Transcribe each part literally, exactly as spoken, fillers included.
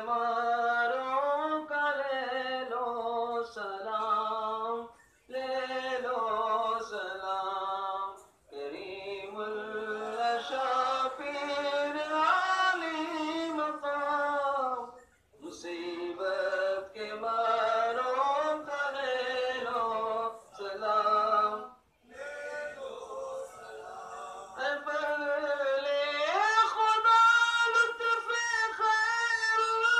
ماروں کا لے لو سلام، لے لو سلام، کریم الشافیر عالی مقام، مصیبت کے ماروں کا لے لو سلام، اے بندے خدا لطف خیر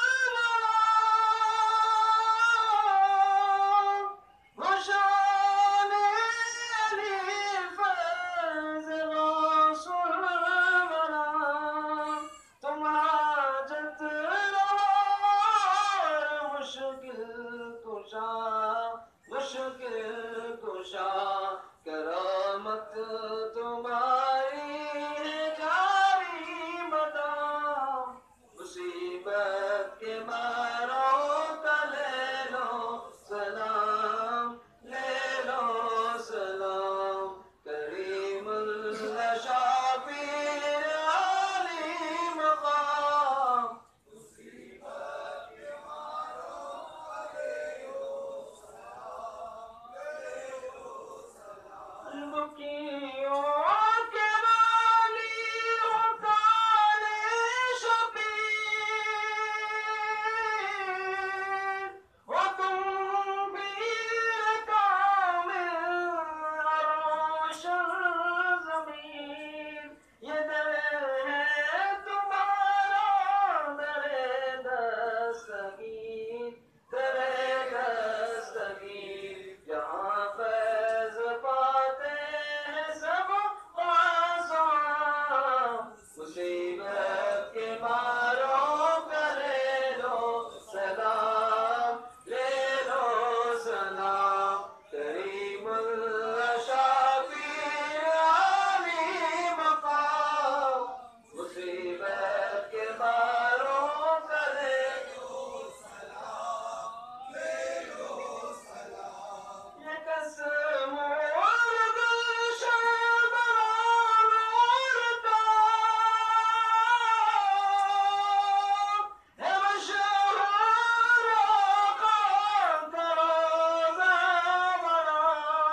وہ شان علی فیض غوث الورا، تم حاجت روا مشکل کشا، مشکل کشا، کرامت تمہاری ہے جاری مدام، مصیبت کے ماروں کا لے لو سلام، لے لو سلام، کریم الشافیر عالی مقام، بکیوں کے والی ہو کالے شبیر، ہو تم پیر کامل عروش زمین، یہ در ہے تمہارا در دستگیر، در دستگیر، جہاں فیض پاتے ہیں سب آسان، مصیبت کے ماروں کا لے لو سلام، لے لو سلام، کریم الشافیر عالی مقام، مصیبت کے ماروں کا لے لو یہ قسم اور گلشن بنالتا ہے مشہور آقا کا روضہ بڑا،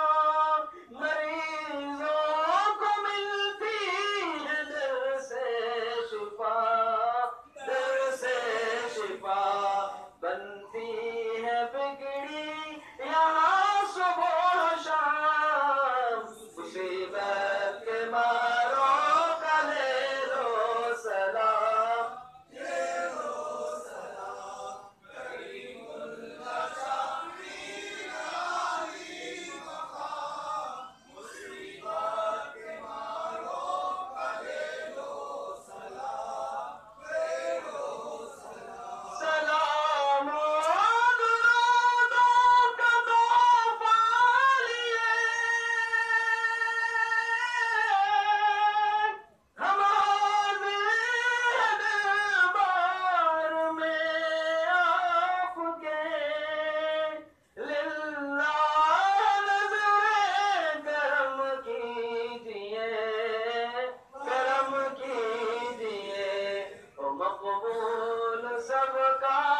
مریضوں کو ملتی ہے در سے شفا، در سے شفا، بنتی ہے بگڑی یہاں صبح و شام، مصیبت کے ماروں کا لے لو سلام، لے لو سلام، کریم الشافیر عالی مقام، مصیبت کے ماروں کا لے لو سلام، لے لو سلام، سلام و درودوں کا تحفہ لیے ہم حاضر ہیں دربار میں آپ کے، للہ نظر کرم کیجئے، کرم کیجئے، او مقبول سب کا